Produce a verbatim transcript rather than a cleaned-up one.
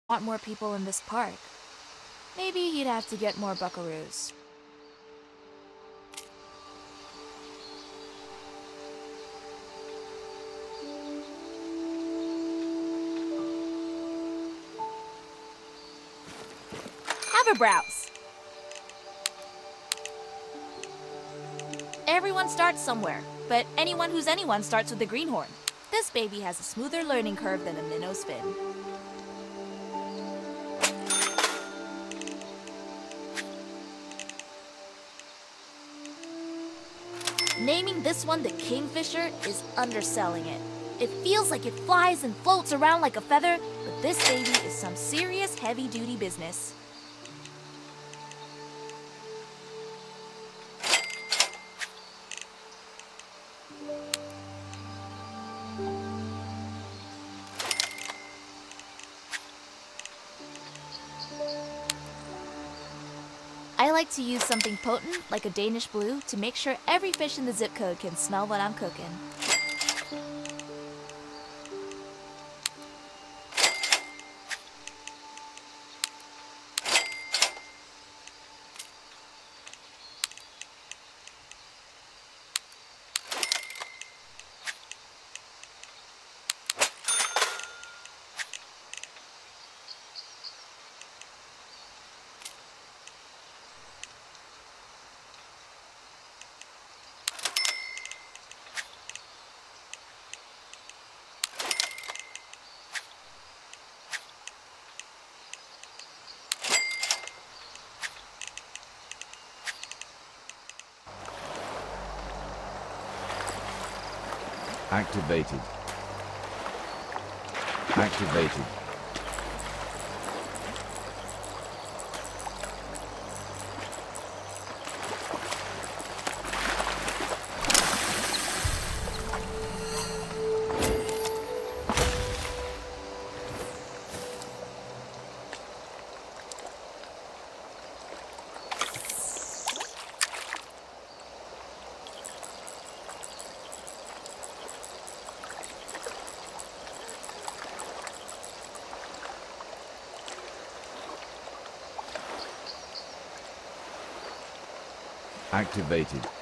want more people in this park. Maybe you'd have to get more buckaroos. Have a browse. Everyone starts somewhere, but anyone who's anyone starts with a greenhorn. This baby has a smoother learning curve than a minnow spin. Naming this one the Kingfisher is underselling it. It feels like it flies and floats around like a feather, but this baby is some serious heavy-duty business. I like to use something potent, like a Danish blue, to make sure every fish in the zip code can smell what I'm cooking. Activated. Activated. Activated.